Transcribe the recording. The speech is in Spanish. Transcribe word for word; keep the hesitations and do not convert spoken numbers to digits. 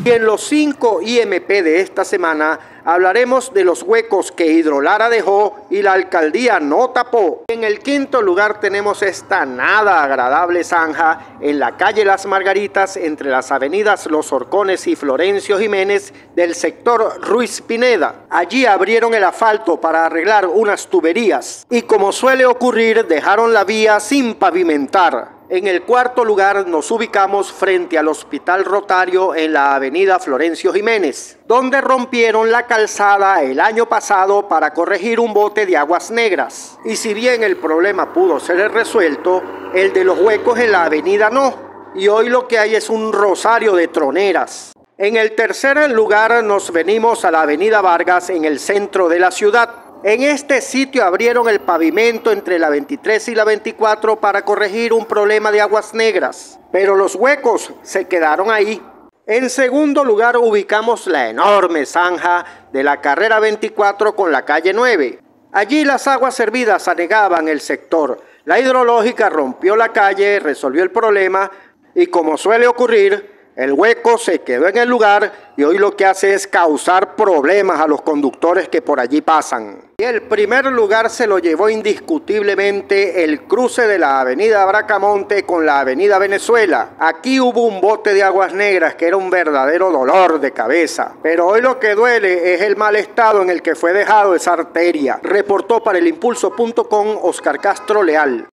Y en los cinco I M P de esta semana hablaremos de los huecos que Hidrolara dejó y la alcaldía no tapó. En el quinto lugar tenemos esta nada agradable zanja en la calle Las Margaritas entre las avenidas Los Horcones y Florencio Jiménez del sector Ruiz Pineda. Allí abrieron el asfalto para arreglar unas tuberías y, como suele ocurrir, dejaron la vía sin pavimentar. En el cuarto lugar nos ubicamos frente al Hospital Rotario en la avenida Florencio Jiménez, donde rompieron la calzada el año pasado para corregir un bote de aguas negras. Y si bien el problema pudo ser resuelto, el de los huecos en la avenida no. Y hoy lo que hay es un rosario de troneras. En el tercer lugar nos venimos a la avenida Vargas en el centro de la ciudad. En este sitio abrieron el pavimento entre la veintitrés y la veinticuatro para corregir un problema de aguas negras, pero los huecos se quedaron ahí. En segundo lugar ubicamos la enorme zanja de la carrera veinticuatro con la calle nueve. Allí las aguas servidas anegaban el sector. La hidrológica rompió la calle, resolvió el problema y, como suele ocurrir, el hueco se quedó en el lugar y hoy lo que hace es causar problemas a los conductores que por allí pasan. Y el primer lugar se lo llevó indiscutiblemente el cruce de la avenida Bracamonte con la avenida Venezuela. Aquí hubo un bote de aguas negras que era un verdadero dolor de cabeza. Pero hoy lo que duele es el mal estado en el que fue dejado esa arteria. Reportó para el impulso punto com Oscar Castro Leal.